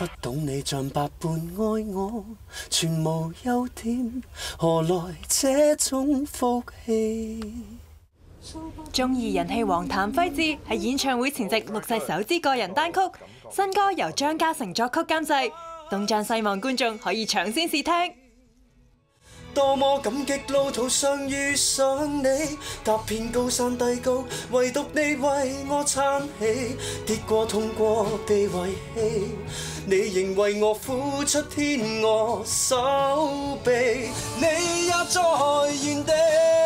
不懂你像百般愛我，全無優點，何來這種福氣？ 中二人氣王譚輝智喺演唱會前夕錄製首支個人單曲，新歌由張家誠作曲監製，東張西望觀眾可以搶先試聽。 多麼感激路途上遇上你，踏遍高山低谷，唯獨你為我撐起，跌過痛過被遺棄，你仍為我付出天鵝手臂，你也在原地。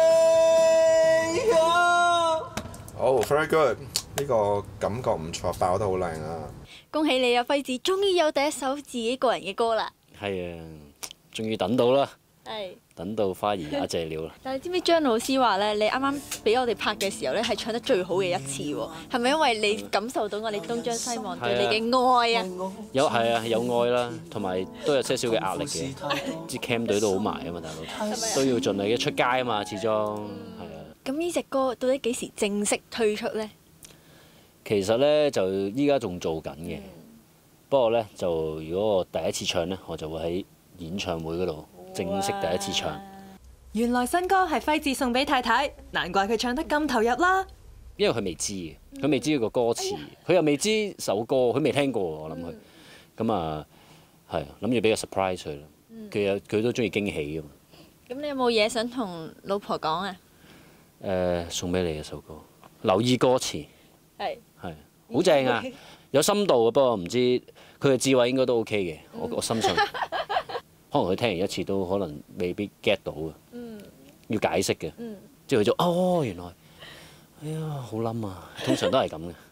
好 very good， 呢個感覺唔錯，爆得好靚啊！ 恭喜你啊，輝智，終於有第一首自己個人嘅歌啦！ 係啊，終於等到啦！ 係等到花兒也謝了啦！ 但係你知唔知張老師話咧，你啱啱俾我哋拍嘅時候咧，係唱得最好嘅一次喎？係咪因為你感受到我哋東張西望對你嘅愛啊？ 係啊，有愛啦，同埋都有些少嘅壓力嘅，支 cam 隊都好埋啊嘛，大佬都要盡力嘅出街啊嘛，始終係啊。 咁呢隻歌到底幾時正式推出咧？ 其實咧就依家仲做緊嘅，不過咧就如果我第一次唱咧，我就會喺演唱會嗰度正式第一次唱。 原來新歌係輝智送俾太太，難怪佢唱得咁投入啦。 因為佢未知嘅，佢未知個歌詞，佢又未知首歌，佢未聽過我諗佢。咁啊係諗住俾個 surprise 佢咯。佢都中意驚喜㗎嘛。 咁你有冇嘢想同老婆講啊？ 送俾你嘅首歌，留意歌詞。 係好正啊，有深度嘅，不過唔知佢嘅智慧應該都 OK 嘅，我深信。可能佢聽完一次都可能未必 get 到嘅，要解釋嘅，即係佢就原來，哎呀好冧啊，通常都係咁嘅。